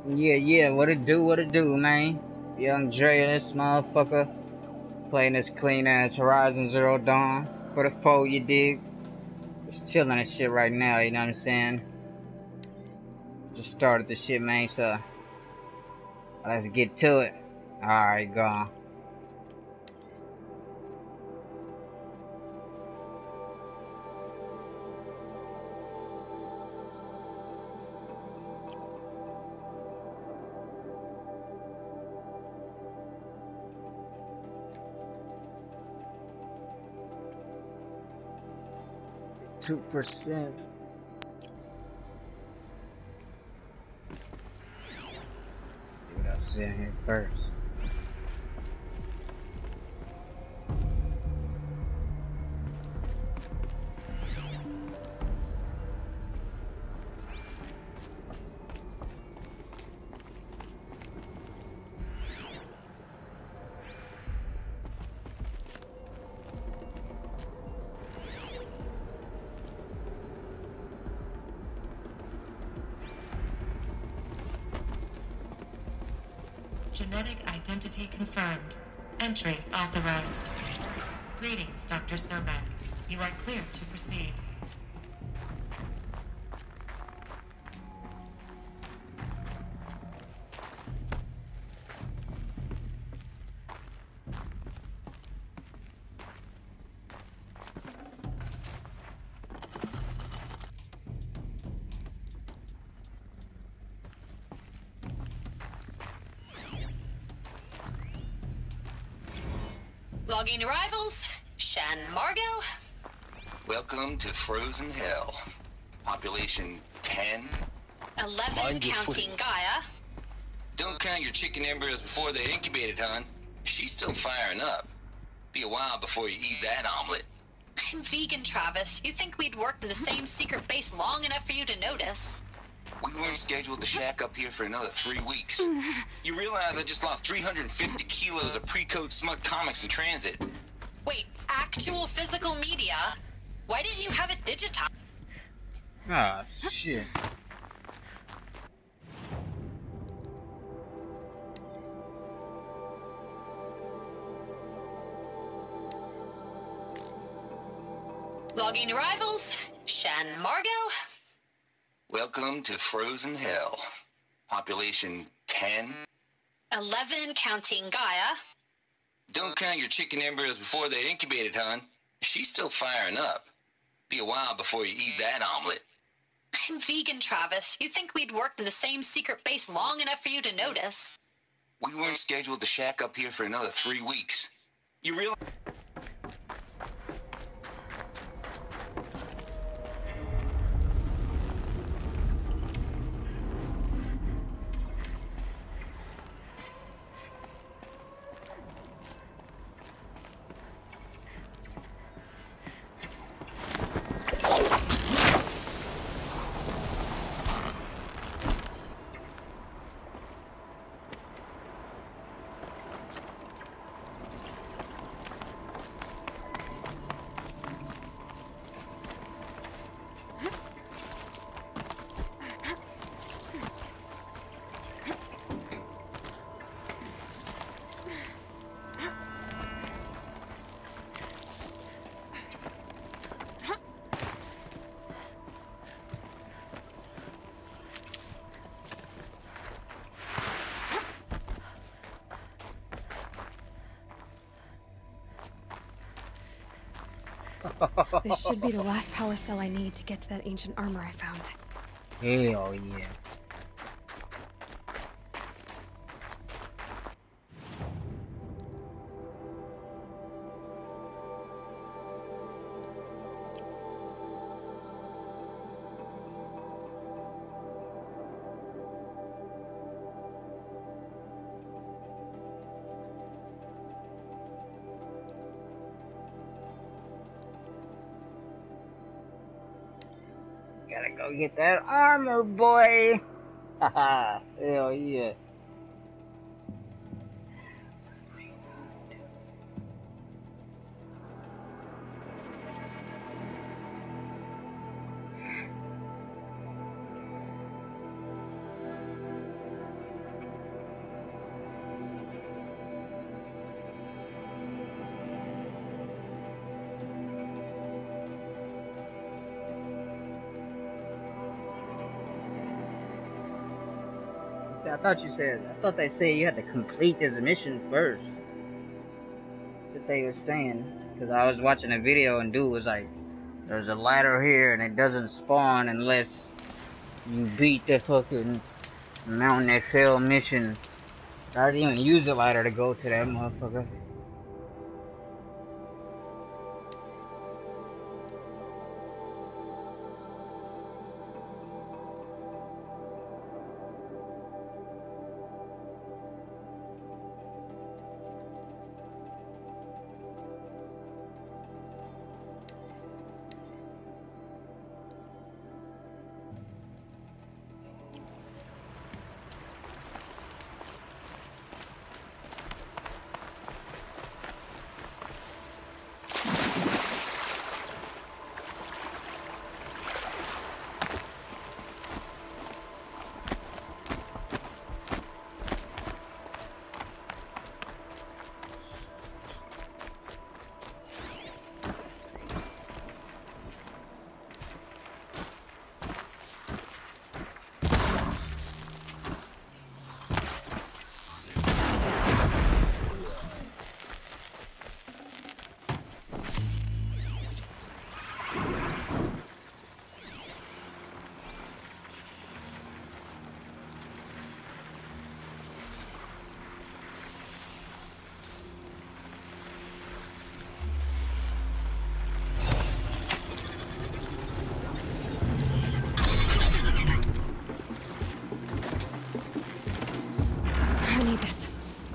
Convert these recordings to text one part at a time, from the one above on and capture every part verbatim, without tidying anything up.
Yeah, yeah, what it do, what it do, man? Young Dre and this motherfucker playing this clean ass Horizon Zero Dawn for the foe, you dig? Just chilling and shit right now, you know what I'm saying? Just started the shit, man, so let's get to it. Alright, go on. Two percent. See what I'm saying here first. Genetic identity confirmed. Entry authorized. Greetings, Doctor Sobek. You are cleared to proceed. Logging arrivals. Shan Margot. Welcome to Frozen Hell. Population ten. eleven Mind your counting footing. Gaia. Don't count your chicken embryos before they're incubated, hon. She's still firing up. Be a while before you eat that omelet. I'm vegan, Travis. You'd think we'd worked in the same secret base long enough for you to notice. We weren't scheduled to shack up here for another three weeks. You realize I just lost three hundred fifty kilos of pre-code smut comics in transit. Wait, actual physical media? Why didn't you have it digitized? Ah, shit. Logging arrivals. Shan Margot. Welcome to Frozen Hell. Population ten. eleven counting Gaia. Don't count your chicken embryos before they're incubated, hon. She's still firing up. Be a while before you eat that omelet. I'm vegan, Travis. You'd think we'd worked in the same secret base long enough for you to notice. We weren't scheduled to shack up here for another three weeks. You realize... This should be the last power cell I need to get to that ancient armor I found. Hell yeah. Gotta go get that armor, boy. Haha, hell yeah. I thought you said, I thought they said you had to complete this mission first. That's what they were saying. Because I was watching a video and dude was like, there's a ladder here and it doesn't spawn unless you beat the fucking mountain that fell mission. I didn't even use the ladder to go to that motherfucker. I need this.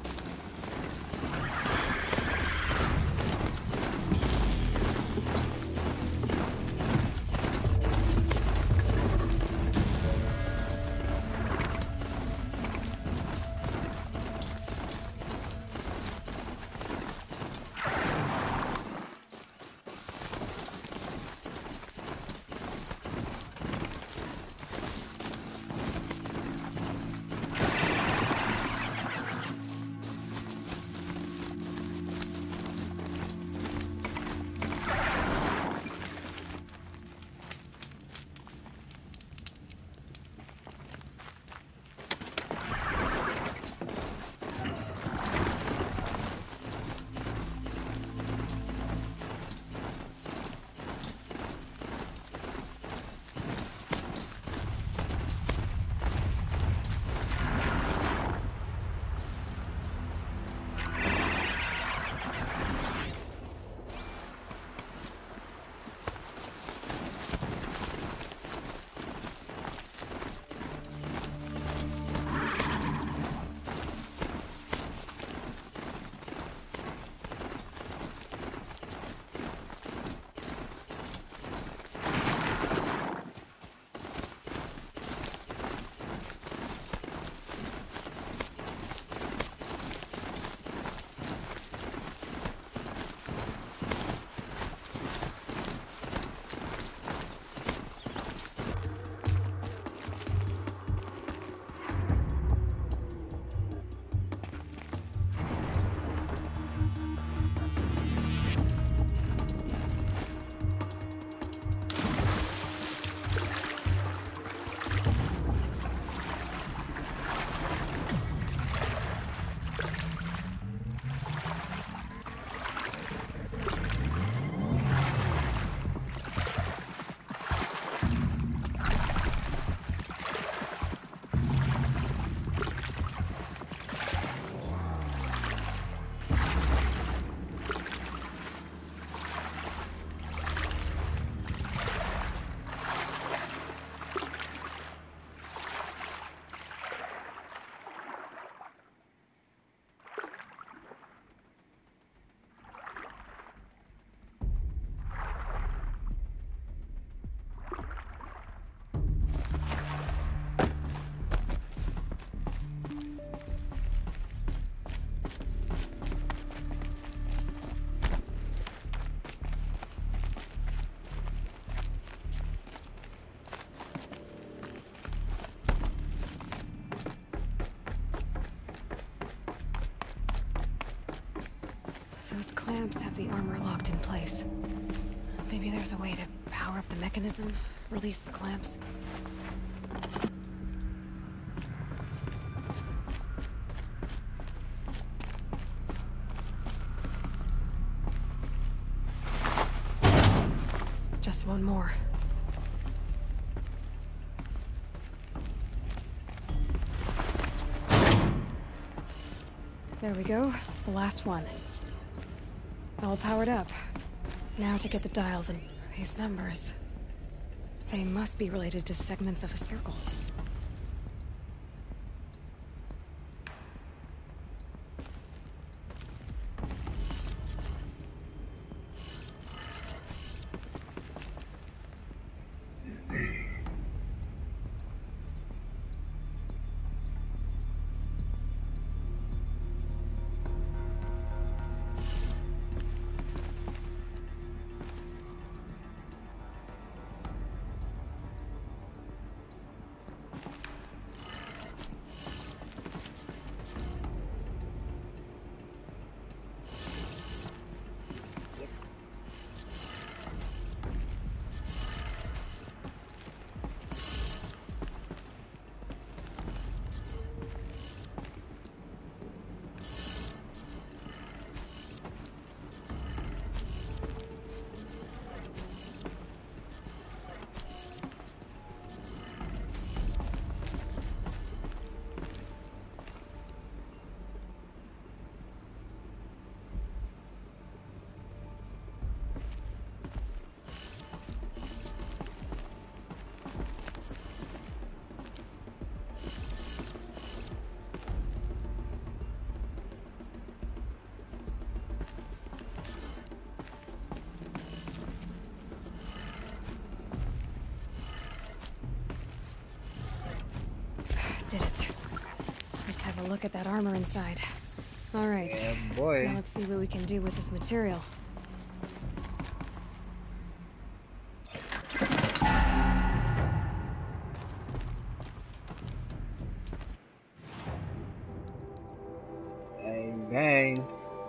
Those clamps have the armor locked in place. Maybe there's a way to power up the mechanism, release the clamps. more. There we go. The last one. All powered up. Now to get the dials and these numbers. They must be related to segments of a circle. Did it. Let's have a look at that armor inside. All right. Yeah, boy. Now let's see what we can do with this material. Bang, bang.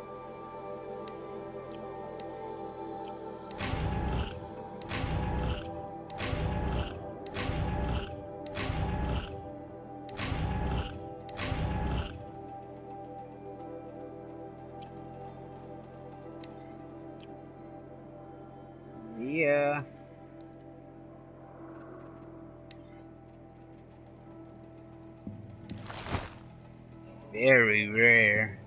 Yeah. Very rare.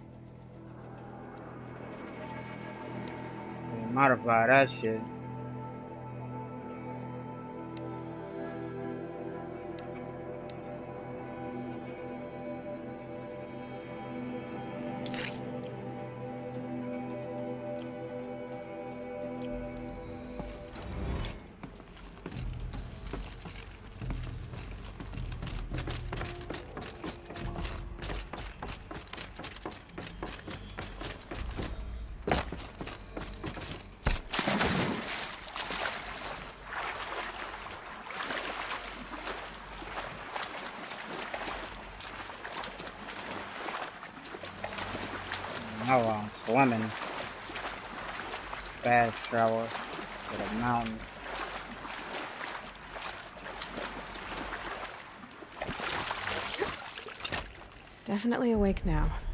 Modify that shit. Oh, I'm swimming. Fast travel to the mountains. Definitely awake now.